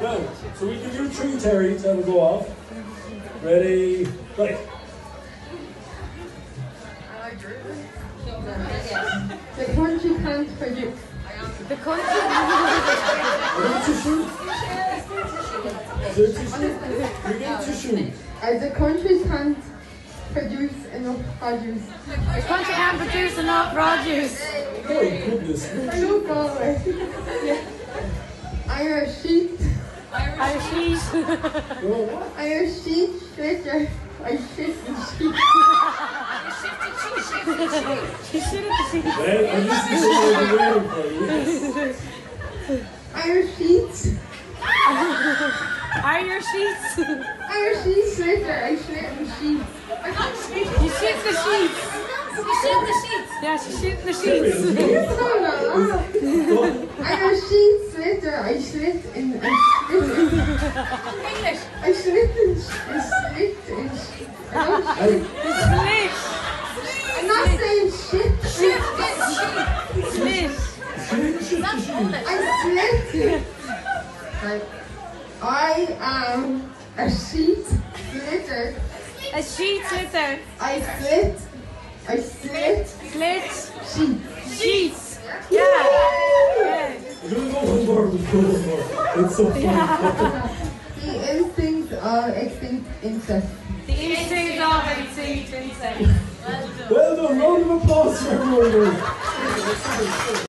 Well, so we can do 3 Terries and we'll go off. Ready? Right. The country can't produce. The country. Tissue? Is there tissue? We get tissue. As the country can't produce enough produce. The country can't produce enough produce. Oh my goodness. I don't know it. Irish sheep. Irish sheep. Irish sheep. Slitter. I shit the sheep. She should have seen Well, and this is what we're waiting for you. Irish sheets. Are your sheets? Irish sheep. Slitter. I shit the sheep. You shit the sheets. You shit the sheets. Yeah, she shit the sheets. Irish sheep. Slitter. I slit in. English. I slit in. Split. I'm not saying shit. Split. That's Polish. I slit. Like, I am a sheet slitter. A sheet slitter. I slit. Slit. Sheet. Sheets. Yeah. We're going to go one more. It's so fun. The instincts of extinct incest. The instinct of instinct. Well done. Round of applause for everyone.